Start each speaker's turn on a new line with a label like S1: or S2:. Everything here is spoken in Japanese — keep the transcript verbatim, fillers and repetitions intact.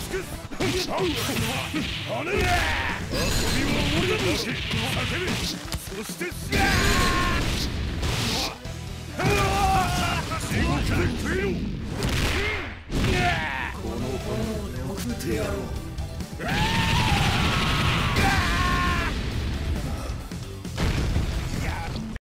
S1: くす。跳ねる。遊びは俺だぞ。叫べ。そして。